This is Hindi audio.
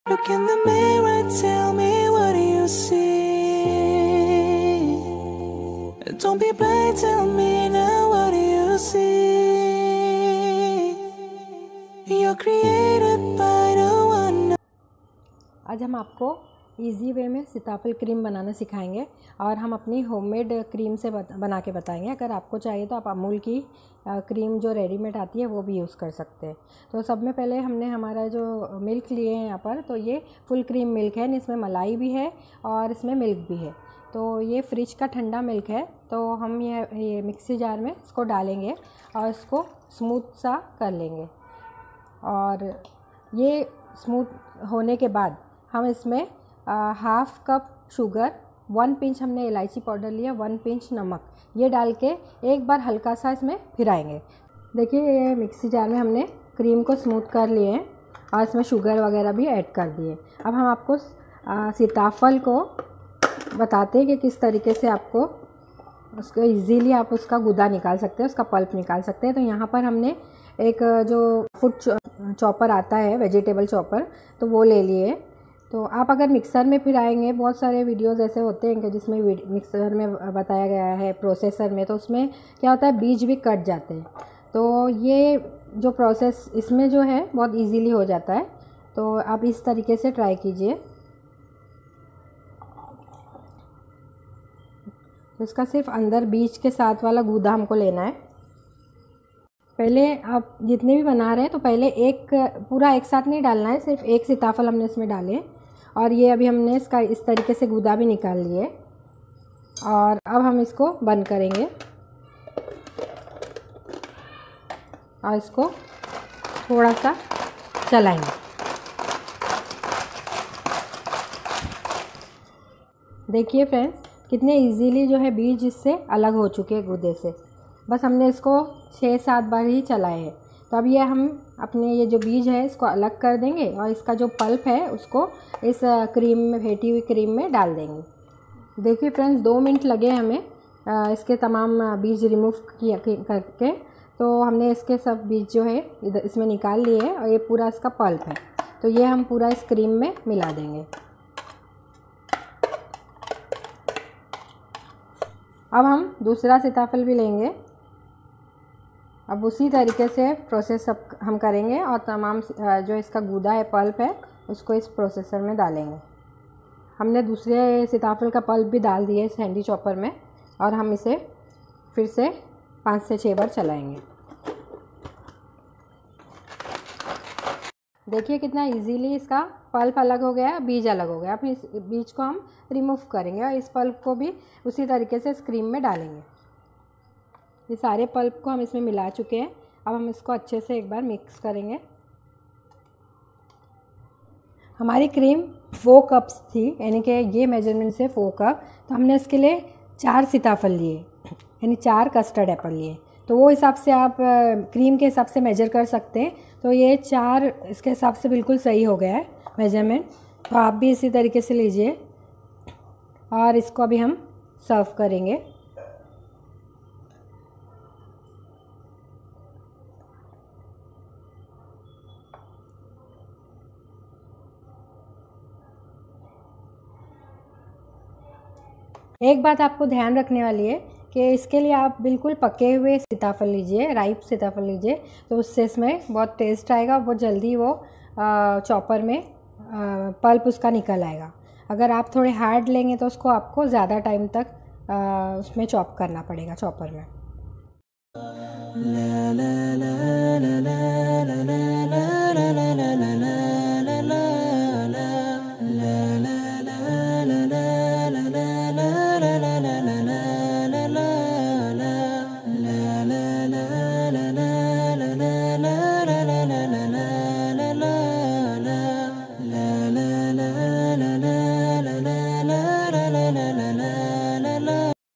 Look in the mirror, tell me what do you see? Don't be blind, tell me now what do you see? You're created by the one. आज हम आपको इजी वे में सीताफल क्रीम बनाना सिखाएंगे और हम अपनी होममेड क्रीम से बना के बताएंगे। अगर आपको चाहिए तो आप अमूल की क्रीम जो रेडीमेड आती है वो भी यूज़ कर सकते हैं। तो सब में पहले हमने हमारा जो मिल्क लिए हैं यहाँ पर, तो ये फुल क्रीम मिल्क है, इसमें मलाई भी है और इसमें मिल्क भी है। तो ये फ्रिज का ठंडा मिल्क है। तो हम ये मिक्सी जार में इसको डालेंगे और इसको स्मूथ सा कर लेंगे। और ये स्मूथ होने के बाद हम इसमें हाफ़ कप शुगर, 1 पिंच हमने इलायची पाउडर लिया, 1 पिंच नमक, ये डाल के एक बार हल्का सा इसमें फिराएंगे। देखिए ये मिक्सी जार में हमने क्रीम को स्मूथ कर लिए हैं और इसमें शुगर वगैरह भी ऐड कर दिए। अब हम आपको सीताफल को बताते हैं कि किस तरीके से आपको उसको इजीली आप उसका गुदा निकाल सकते हैं, उसका पल्प निकाल सकते हैं। तो यहाँ पर हमने एक जो फूड चॉपर आता है, वेजिटेबल चॉपर, तो वो ले लिए। तो आप अगर मिक्सर में फिराएंगे, बहुत सारे वीडियोस ऐसे होते हैं कि जिसमें मिक्सर में बताया गया है प्रोसेसर में, तो उसमें क्या होता है बीज भी कट जाते हैं। तो ये जो प्रोसेस इसमें जो है बहुत इजीली हो जाता है। तो आप इस तरीके से ट्राई कीजिए। तो इसका सिर्फ अंदर बीज के साथ वाला गूदा हमको लेना है। पहले आप जितने भी बना रहे हैं तो पहले एक पूरा एक साथ नहीं डालना है, सिर्फ एक सीताफल हमने इसमें डाले और ये अभी हमने इसका इस तरीके से गूदा भी निकाल लिए। और अब हम इसको बंद करेंगे और इसको थोड़ा सा चलाएंगे। देखिए फ्रेंड्स कितने इजीली जो है बीज इससे अलग हो चुके हैं गूदे से। बस हमने इसको 6-7 बार ही चलाए हैं। तो अब ये हम अपने ये जो बीज है इसको अलग कर देंगे और इसका जो पल्प है उसको इस क्रीम में, फेंटी हुई क्रीम में डाल देंगे। देखिए फ्रेंड्स 2 मिनट लगे हमें इसके तमाम बीज रिमूव करके। तो हमने इसके सब बीज जो है इधर इसमें निकाल लिए हैं और ये पूरा इसका पल्प है। तो ये हम पूरा इस क्रीम में मिला देंगे। अब हम दूसरा सीताफल भी लेंगे। अब उसी तरीके से प्रोसेस सब हम करेंगे और तमाम जो इसका गूदा है, पल्प है, उसको इस प्रोसेसर में डालेंगे। हमने दूसरे सीताफल का पल्प भी डाल दिया इस हैंडी चॉपर में और हम इसे फिर से 5 से 6 बार चलाएंगे। देखिए कितना इजीली इसका पल्प अलग हो गया, बीज अलग हो गया। अब इस बीज को हम रिमूव करेंगे और इस पल्प को भी उसी तरीके से इस क्रीम में डालेंगे। ये सारे पल्प को हम इसमें मिला चुके हैं। अब हम इसको अच्छे से एक बार मिक्स करेंगे। हमारी क्रीम 4 कप्स थी, यानी कि ये मेजरमेंट से 4 कप। तो हमने इसके लिए 4 सीताफल लिए, यानी 4 कस्टर्ड एप्पल लिए। तो वो हिसाब से आप क्रीम के हिसाब से मेजर कर सकते हैं। तो ये 4 इसके हिसाब से बिल्कुल सही हो गया है मेजरमेंट। तो आप भी इसी तरीके से लीजिए और इसको अभी हम सर्व करेंगे। एक बात आपको ध्यान रखने वाली है कि इसके लिए आप बिल्कुल पके हुए सीताफल लीजिए, राइप सीताफल लीजिए। तो उससे इसमें बहुत टेस्ट आएगा, बहुत जल्दी वो चॉपर में पल्प उसका निकल आएगा। अगर आप थोड़े हार्ड लेंगे तो उसको आपको ज़्यादा टाइम तक उसमें चॉप करना पड़ेगा चॉपर में।